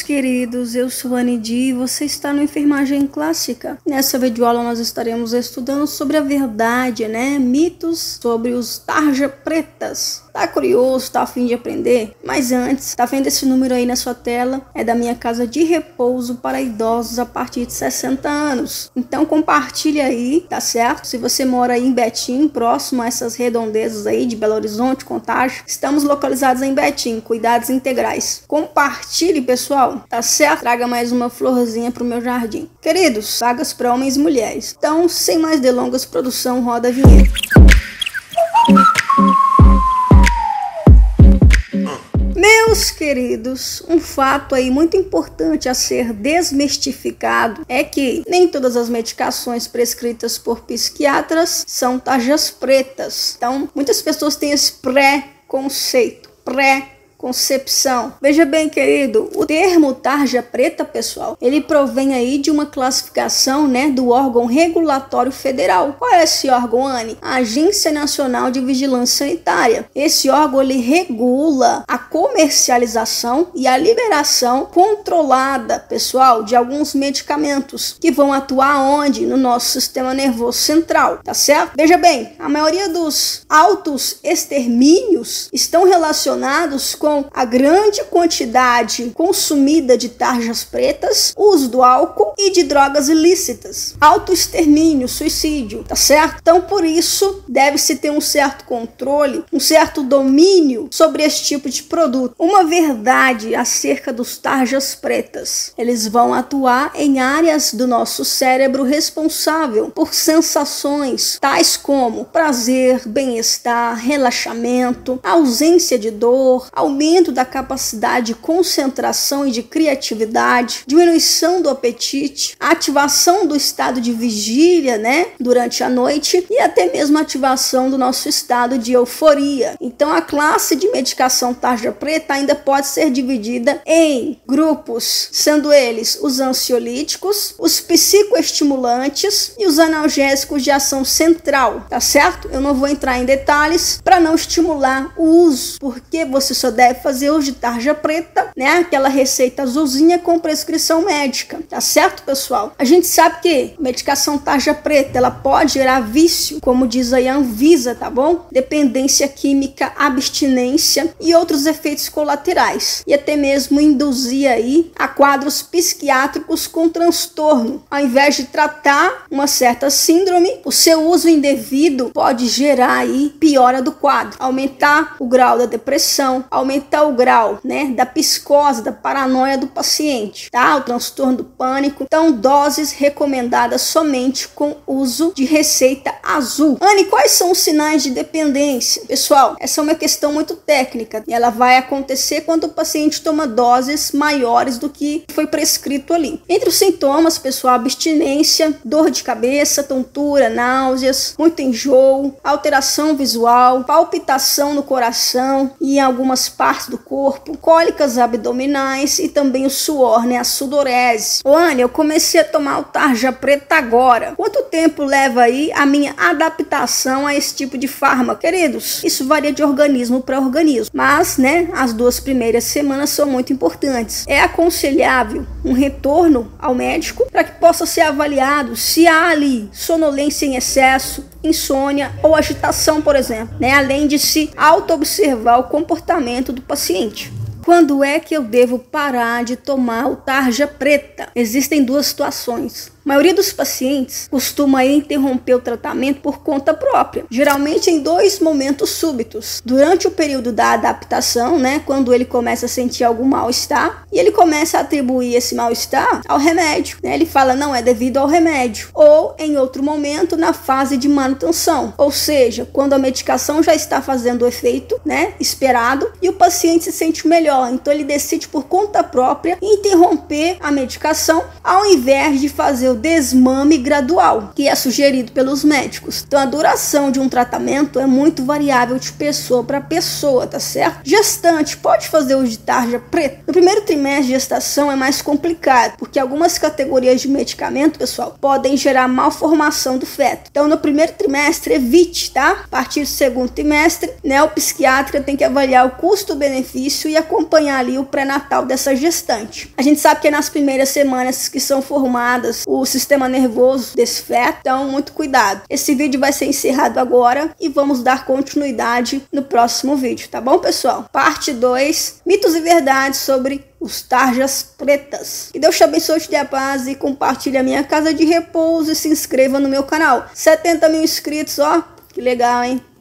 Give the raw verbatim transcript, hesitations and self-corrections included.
queridos, eu sou a Anidi e você está no Enfermagem Clássica. Nessa videoaula nós estaremos estudando sobre a verdade, né? Mitos sobre os tarja pretas. Tá curioso, tá a fim de aprender? Mas antes, tá vendo esse número aí na sua tela? É da minha casa de repouso para idosos a partir de sessenta anos. Então compartilha aí, tá certo? Se você mora aí em Betim, próximo a essas redondezas aí de Belo Horizonte, Contagem, estamos localizados em Betim, cuidados integrais. Compartilhe, pessoal, tá certo? Traga mais uma florzinha pro meu jardim. Queridos, vagas para homens e mulheres. Então, sem mais delongas, produção, roda a vinheta. Meus queridos, um fato aí muito importante a ser desmistificado é que nem todas as medicações prescritas por psiquiatras são tarjas pretas. Então, muitas pessoas têm esse pré-conceito, pré concepção. Veja bem, querido, o termo tarja preta, pessoal, ele provém aí de uma classificação, né, do órgão regulatório federal. Qual é esse órgão, Anne? A Agência Nacional de Vigilância Sanitária. Esse órgão, ele regula a comercialização e a liberação controlada, pessoal, de alguns medicamentos que vão atuar onde? No nosso sistema nervoso central, tá certo? Veja bem, a maioria dos autos extermínios estão relacionados com com a grande quantidade consumida de tarjas pretas, uso do álcool e de drogas ilícitas. Autoextermínio, suicídio, tá certo? Então, por isso, deve-se ter um certo controle, um certo domínio sobre esse tipo de produto. Uma verdade acerca dos tarjas pretas: eles vão atuar em áreas do nosso cérebro responsável por sensações tais como prazer, bem-estar, relaxamento, ausência de dor, aumento da capacidade de concentração e de criatividade, diminuição do apetite, ativação do estado de vigília, né, durante a noite e até mesmo ativação do nosso estado de euforia. Então, a classe de medicação tarja preta ainda pode ser dividida em grupos, sendo eles os ansiolíticos, os psicoestimulantes e os analgésicos de ação central, tá certo? Eu não vou entrar em detalhes para não estimular o uso, porque você só deve fazer uso de tarja preta, né? Aquela receita azulzinha com prescrição médica, tá certo, pessoal? A gente sabe que medicação tarja preta, ela pode gerar vício, como diz aí a Anvisa, tá bom? Dependência química, abstinência e outros efeitos colaterais. E até mesmo induzir aí a quadros psiquiátricos com transtorno. Ao invés de tratar uma certa síndrome, o seu uso indevido pode gerar aí piora do quadro, aumentar o grau da depressão, aumentar o grau, né, da psicose, da paranoia do paciente, tá? O transtorno do pânico. Então, doses recomendadas somente com uso de receita azul. Anne, quais são os sinais de dependência? Pessoal, essa é uma questão muito técnica e ela vai acontecer quando o paciente toma doses maiores do que foi prescrito ali. Entre os sintomas, pessoal, abstinência, dor de cabeça, tontura, náuseas, muito enjoo, alteração visual, palpitação no coração e em algumas partes do corpo, cólicas abdominais e também o suor, né, a sudorese. Ô, Anne, eu comecei a tomar o tarja preta agora. Quanto tempo leva aí a minha adaptação a esse tipo de fármaco? Queridos, isso varia de organismo para organismo, mas, né, as duas primeiras semanas são muito importantes. É aconselhável um retorno ao médico para que possa ser avaliado se há ali sonolência em excesso, insônia ou agitação, por exemplo, né? Além de se auto-observar o comportamento do paciente. Quando é que eu devo parar de tomar o tarja preta? Existem duas situações. A maioria dos pacientes costuma interromper o tratamento por conta própria, geralmente em dois momentos súbitos. Durante o período da adaptação, né, quando ele começa a sentir algum mal-estar, e ele começa a atribuir esse mal-estar ao remédio, né? Ele fala, não, é devido ao remédio. Ou em outro momento, na fase de manutenção, ou seja, quando a medicação já está fazendo o efeito, né, esperado, e o paciente se sente melhor. Então ele decide por conta própria interromper a medicação, ao invés de fazer o desmame gradual, que é sugerido pelos médicos. Então a duração de um tratamento é muito variável de pessoa para pessoa, tá certo? Gestante pode fazer uso de tarja preta? No primeiro trimestre de gestação é mais complicado, porque algumas categorias de medicamento, pessoal, podem gerar malformação do feto. Então no primeiro trimestre evite, tá? A partir do segundo trimestre, né, o psiquiatra tem que avaliar o custo-benefício e acompanhar ali o pré-natal dessa gestante. A gente sabe que é nas primeiras semanas que são formadas o sistema nervoso desse feto, então muito cuidado. Esse vídeo vai ser encerrado agora e vamos dar continuidade no próximo vídeo, tá bom, pessoal? Parte dois, mitos e verdades sobre os tarjas pretas. Que Deus te abençoe, te dê a paz e compartilhe a minha casa de repouso e se inscreva no meu canal. setenta mil inscritos, ó, que legal, hein?